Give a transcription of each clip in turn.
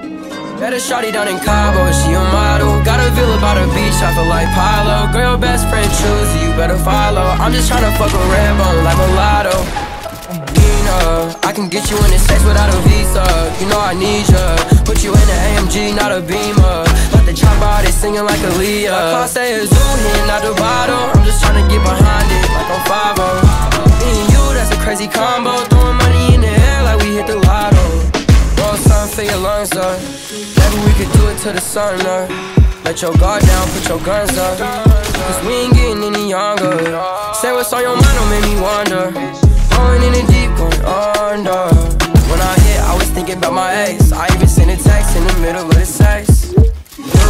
Met a shawty down in Cabo, she a model. Got a villa by the beach, I feel like Pilo. Girl, your best friend choosy, you better follow. I'm just tryna fuck a red bone like mulatto. Nina, I can get you in the sex without a visa. You know I need ya. Put you in an AMG, not a Beamer. Let the chop out, they singing like Aaliyah. My car say a zoo here, not the bottle. I'm just tryna get behind it like I'm 5-0. Me and you, that's a crazy combo. Throwing money in the air like we hit the lotto. Roll something for your lungs up. Maybe we could do it till the sun up. Let your guard down, put your guns up. Cause we ain't getting any younger. Say what's on your mind, don't make me wonder. Going in the deep, going under. When I hit, I was thinking about my ex. I even sent a text in the middle of the sex. You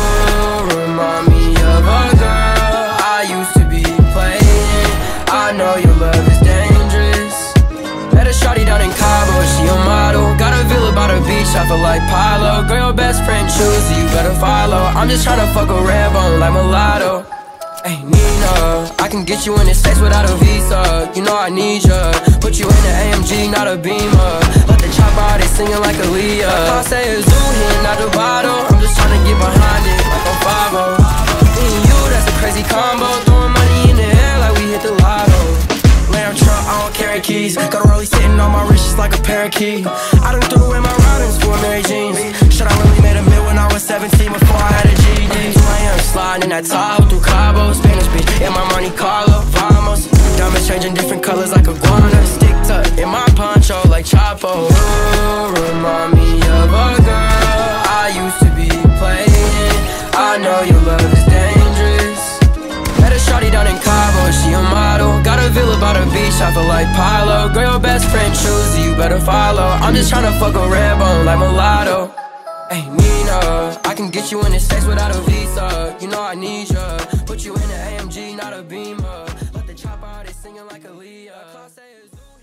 remind me of a girl I used to be playing. I know your love is dangerous. Met a shawty down in Cabo, she a model. Got a villa by the beach, I feel like Pilo. Girl, your best friend choosy, you better follow. I'm just tryna fuck a red bone like mulatto. Hey Nina, I can get you in the States without a visa. You know I need ya. Put you in an AMG, not a Beamer. Let the chop out, they singing like Aaliyah. I say a zoo here, not the bottle. I'm just tryna get behind it like I'm 5-0. Me and you, that's a crazy combo. Throwing money in the air like we hit the lotto. Lamb truck, I don't carry keys. Got a rollie sitting on my wrist just like a parakeet. I done threw away my routings for Mary Jeans. Shit, I really made a mil when I was 17 before I had a GED. 2 AM sliding in that top through Cabo, Spanish bitch in my Monte Carlo, vamos. Diamonds changing different colors like iguana. Stick tuck in my poncho like Chapo. You remind me of a girl I used to be playing. I know your love is dangerous. Met a shawty down in Cabo, she a model. Got a villa by the beach, I feel like Pilo. Girl, your best friend choosy, you better follow. I'm just tryna fuck a red bone like mulatto. Hey Nina, I can get you in the States without a visa. You know I need ya. Put you in an AMG, not a Beamer. Let the chop out, they singing like Aaliyah.